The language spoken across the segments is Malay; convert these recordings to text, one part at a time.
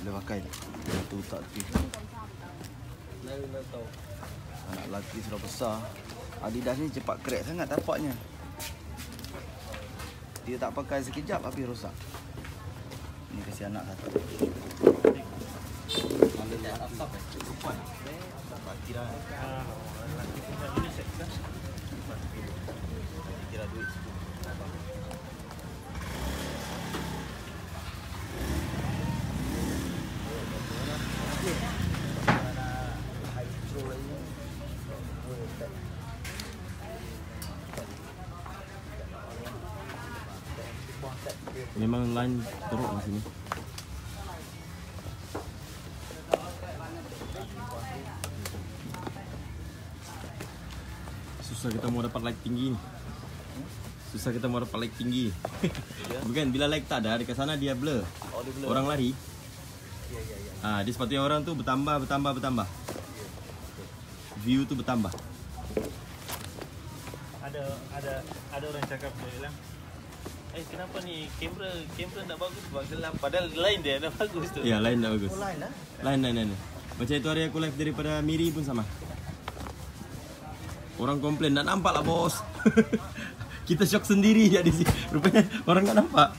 boleh pakai. Satu tak tu. Anak lelaki sudah besar. Adidas ni cepat crack sangat tapaknya. Dia tak pakai sekejap habis rosak. Ni kasih anak satu. Mana dia asap perempuan. Lelaki dah. Lelaki punya unisex kan. Kira duit. Memang line teruk di sini. Susah kita mau dapat like tinggi ni. Susah kita mau dapat like tinggi. Bukan, bila like tak ada dekat sana dia blur. Oh, dia blur. Orang lari. Ya. Dia sepatutnya orang tu bertambah. View tu bertambah. Ada orang cakap dia bilang, kenapa ni kamera tak bagus sebab gelap, padahal line dia dah bagus tu. Ya, line dah bagus. Oh, line lah. Line. Macam itu hari aku live daripada Miri pun sama. Orang komplain, nak nampak lah bos. Kita shock sendiri jadi sih. Rupanya orang tak nampak.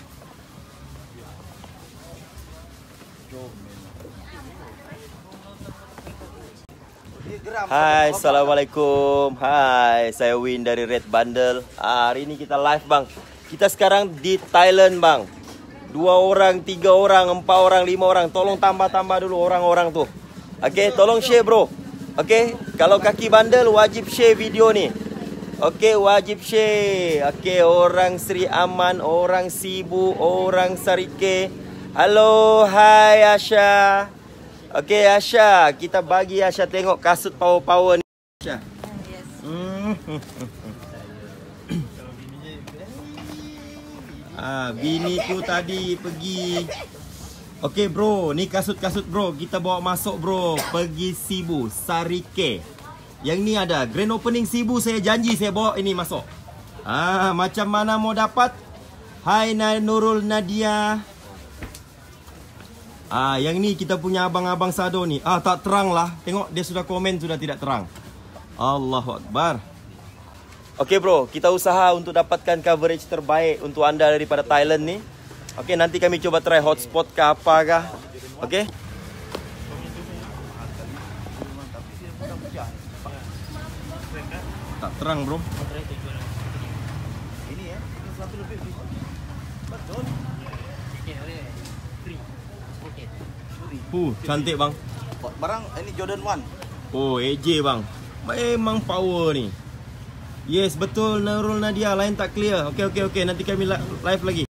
Hai, Assalamualaikum. Hai, saya Win dari Red Bundle. Hari ini kita live bang. Kita sekarang di Thailand bang. 2 orang, 3 orang, 4 orang, 5 orang. Tolong tambah dulu orang-orang tuh. Oke, tolong share bro. Oke, kalau kaki bandel wajib share video nih. Oke, wajib share. Oke, orang Sri Aman, orang Sibu, orang Sarike. Halo, hai Asha. Oke Asha, kita bagi Asha tengok kasut power-power ni Asha. Yes. Biniku tadi pergi. Okey bro, ni kasut-kasut bro. Kita bawa masuk bro. Pergi Sibu, Sarike. Yang ni ada grand opening Sibu, saya janji saya bawa ini masuk. Macam mana mau dapat? Hai Nurul Nadia. Yang ni kita punya abang-abang Sado ni. Tak terang lah. Tengok dia sudah komen sudah tidak terang. Allahu Akbar. Oke bro, kita usaha untuk dapatkan coverage terbaik untuk anda daripada Thailand ni. Oke, nanti kami coba try hotspot ke apakah. Oke. Tak terang bro. Ini ya, satu lebih. Betul. Cantik bang. Barang ini Jordan 1. AJ bang. Memang power ni. Yes, betul Nurul Nadia. Lain tak clear. Okey. Nanti kami live lagi.